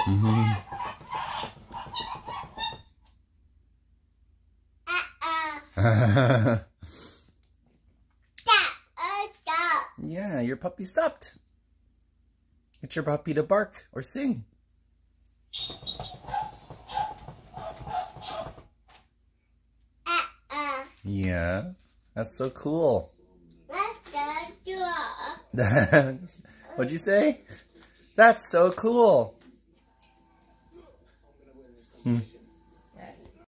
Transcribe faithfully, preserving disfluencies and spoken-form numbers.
Mm-hmm. Uh-uh. Yeah, your puppy stopped. Get your puppy to bark or sing. Uh-uh. Yeah, that's so cool. That's so cool. What'd you say? That's so cool. Hmm.